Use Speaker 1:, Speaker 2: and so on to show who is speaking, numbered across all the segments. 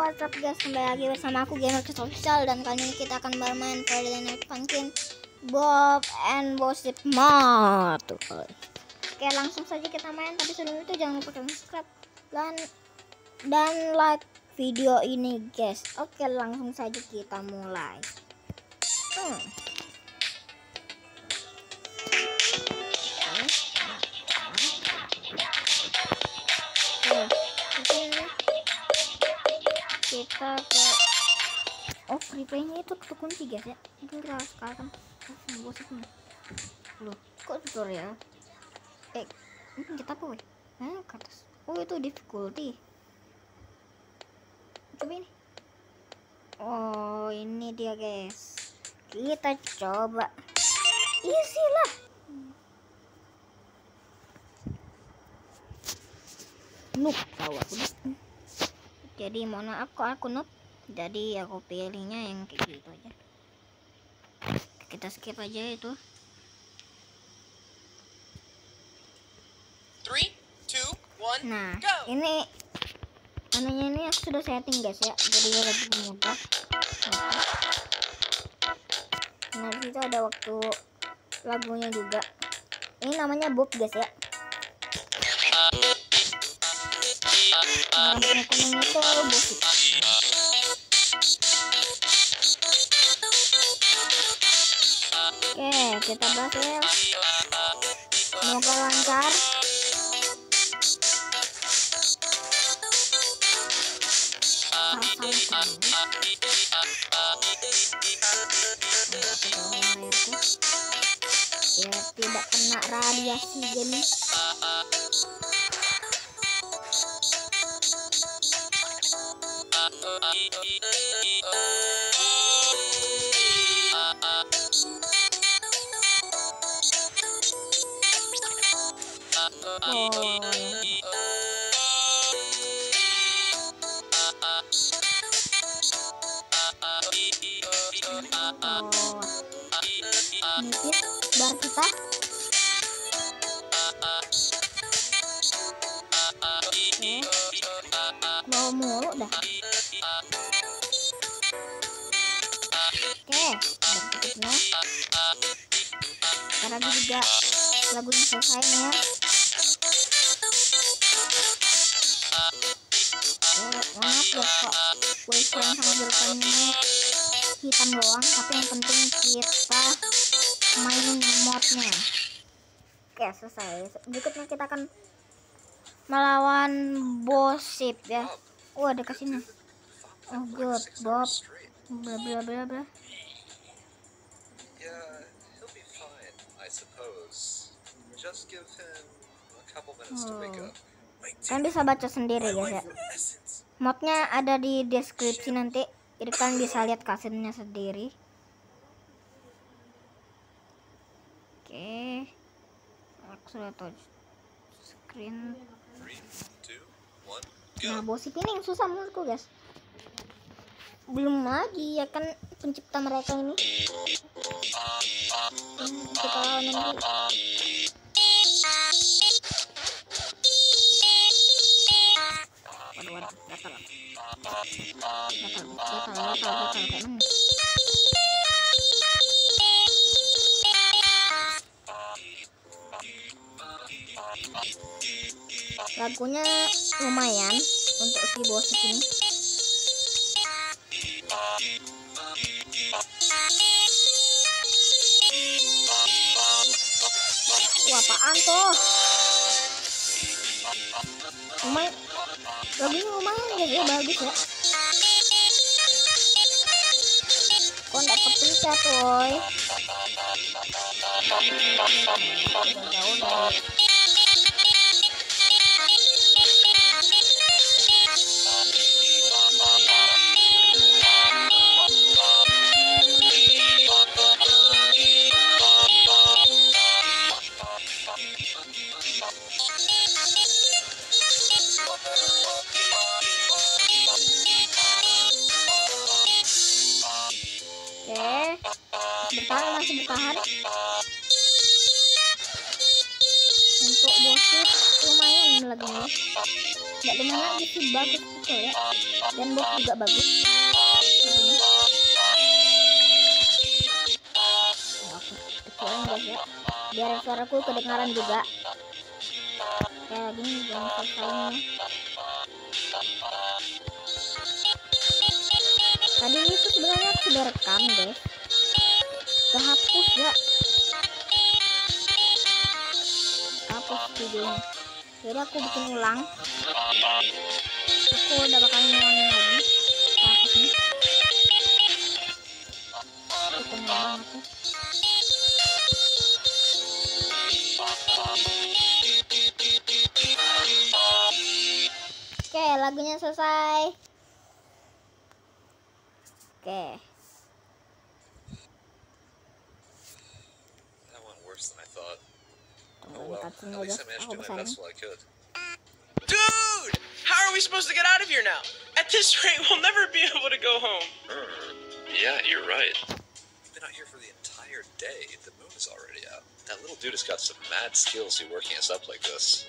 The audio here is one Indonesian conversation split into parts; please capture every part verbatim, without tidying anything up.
Speaker 1: what's up guys, kembali lagi bersama aku Gamer Official, dan kali ini kita akan bermain Friday Night Funkin' Bob and Gossip Mod. Oke, langsung saja kita main, tapi sebelum itu jangan lupa subscribe dan dan like video ini guys. Oke, langsung saja kita mulai. Hmm. Kita ke oh free play-nya itu kekunci guys ya. Gerah sekarang bosan loh, kok tutorial eh ini kita apa weh eh ke atas. Oh itu difficulty, coba ini. Oh ini dia guys, kita coba easy lah. Noob tahu aku noob. Jadi mohon maaf kok aku noob, jadi aku pilihnya yang kayak gitu aja. Kita skip aja itu.
Speaker 2: three, two, one,
Speaker 1: Nah
Speaker 2: go.
Speaker 1: ini anunya ini aku sudah setting guys ya, jadi lebih mudah. Nah disitu ada waktu lagunya juga. Ini namanya Bob guys ya. Nah, kuning itu Bossip. Oke, kita berhasil. Semoga lancar. Ya, tidak kena radiasi gini. Oh. Nipis bar kita. Oke. Bawa mulu dah. Oke, berikutnya. Karena juga lagunya selesai nih ya. Maaf ya kok boyfriend sama girlfriendnya hitam doang, tapi yang penting kita mainin modnya. Oke selesai. Berikutnya kita akan melawan Bossip ya. Oh ada kasihnya. Oh good Bob bla bla bla bla. Oh. Kalian bisa baca sendiri guys ya. Modnya ada di deskripsi nanti, jadi kalian bisa lihat kasetnya sendiri. Oke, aku sudah tahu screen. Nah Bossip ini yang susah menurutku guys. Belum lagi ya kan pencipta mereka ini. Hmm, kita lawan nanti. Lagunya lumayan untuk si Bossip ini. Wah apaan tuh? Lumayan, lagunya lumayan guys ya, bagus ya. Kok nggak kepencet woy? Jauh dari bertahan, masih bertahan. Untuk Bossip lumayan lagunya, nggak lumayan lagi sih, bagus. tuh ya. Dan box juga bagus. Ini. Oke, kecilin guys ya. Biar suaraku kedengaran juga. Kayak gini jangan selesainya. Tadi itu sebenarnya aku sudah rekam guys. Kehapus ya. Hapus videonya. Jadi aku bikin ulang. Aku udah bakal ngulangin lagi. Hapusnya. Itu banget ya. Oke, lagunya selesai. Oke.
Speaker 3: That went worse than I thought.
Speaker 1: Tunggu
Speaker 3: Oh well,
Speaker 1: cutscene
Speaker 3: at least
Speaker 1: guys.
Speaker 3: I managed
Speaker 1: Aku
Speaker 3: to do my
Speaker 1: pesanin.
Speaker 3: best while I could.
Speaker 2: Dude! How are we supposed to get out of here now? At this rate, we'll never be able to go home.
Speaker 3: Hmm. Yeah, you're right. We've been out here for the entire day. The moon is already out. That little dude has got some mad skills to working us up like this.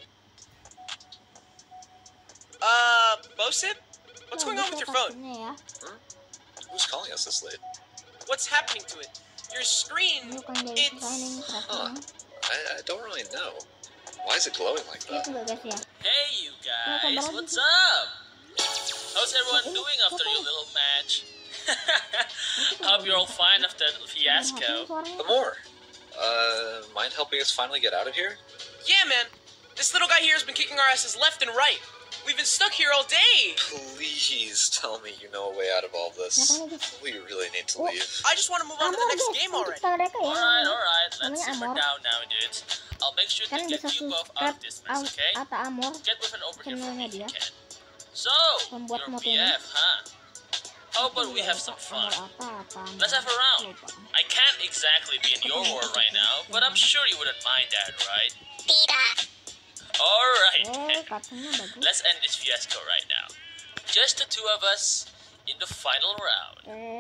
Speaker 2: Uh, Bosun? What's
Speaker 1: Nah,
Speaker 2: going on with
Speaker 1: bisa
Speaker 2: your phone?
Speaker 1: cutscene-nya ya.
Speaker 3: Hmm? Who's calling us this late?
Speaker 2: What's happening to it? Your screen,
Speaker 1: Ini bukan dari
Speaker 2: it's...
Speaker 1: designing
Speaker 3: Huh.
Speaker 1: perhatian.
Speaker 3: I, I don't really know. Why is it glowing like
Speaker 1: Skip
Speaker 3: that?
Speaker 1: juga guys ya.
Speaker 4: Hey, you
Speaker 1: Nah,
Speaker 4: guys,
Speaker 1: kabar
Speaker 4: what's
Speaker 1: lagi.
Speaker 4: up? How's everyone
Speaker 1: ini
Speaker 4: doing after
Speaker 1: siapa
Speaker 4: your
Speaker 1: ini?
Speaker 4: little match? Hope you're all fine after the
Speaker 1: Hapus
Speaker 4: fiasco.
Speaker 1: suaranya.
Speaker 3: Amor, uh, mind helping us finally get out of here?
Speaker 2: Yeah, man. This little guy here has been kicking our asses left and right. We've been stuck here all day.
Speaker 3: Please tell me you know a way out of all this.
Speaker 1: Ngapain guys?
Speaker 3: We really need to
Speaker 1: Oh.
Speaker 3: leave.
Speaker 2: I just want to move on to
Speaker 1: Amor
Speaker 2: the next
Speaker 1: guys,
Speaker 2: game
Speaker 1: untuk
Speaker 2: already.
Speaker 1: kita mereka ya.
Speaker 4: Alright, alright, let's
Speaker 1: Namanya
Speaker 4: simmer
Speaker 1: Amor.
Speaker 4: down now, dudes. I'll make sure to
Speaker 1: Kalian
Speaker 4: get
Speaker 1: bisa
Speaker 4: you both out
Speaker 1: subscribe
Speaker 4: of this
Speaker 1: Am
Speaker 4: mess, okay?
Speaker 1: Ata Amor.
Speaker 4: Get with an over here for
Speaker 1: channelnya
Speaker 4: me if
Speaker 1: dia.
Speaker 4: you can. So,
Speaker 1: Pembuat
Speaker 4: you're
Speaker 1: mod
Speaker 4: B
Speaker 1: ini.
Speaker 4: F, huh? How about we have some fun?
Speaker 1: Amor apa apa.
Speaker 4: Let's have a round.
Speaker 1: Lupa.
Speaker 4: I can't exactly be in your world right now, but I'm sure you wouldn't mind that, right? Alright,
Speaker 1: Eh, cutscene-nya bagus.
Speaker 4: let's end this fiasco right now. Just the two of us in the final round.
Speaker 1: Eh.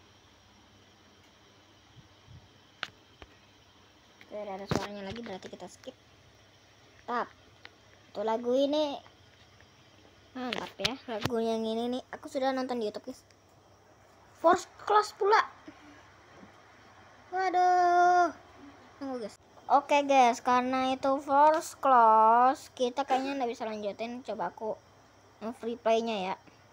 Speaker 1: Tidak ada suaranya lagi, berarti kita skip. Tap. Tuh lagu ini mantap ya. Lagu yang ini nih aku sudah nonton di YouTube guys. First Class pula. Waduh. Tunggu guys. Oke guys, karena itu First Class, kita kayaknya nggak bisa lanjutin. Coba aku free play-nya ya.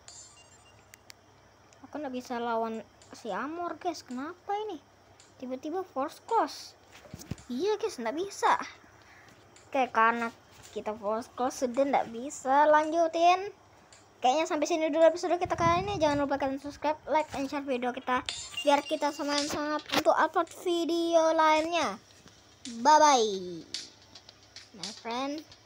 Speaker 1: Aku nggak bisa lawan si Amor guys. Kenapa ini? Tiba-tiba First Class. Iya guys, nggak bisa. Oke, karena kita First Class sudah nggak bisa lanjutin. Kayaknya sampai sini dulu episode kita kali ini. Jangan lupa kalian subscribe, like, and share video kita, biar kita semakin semangat untuk upload video lainnya. Bye bye, my friend.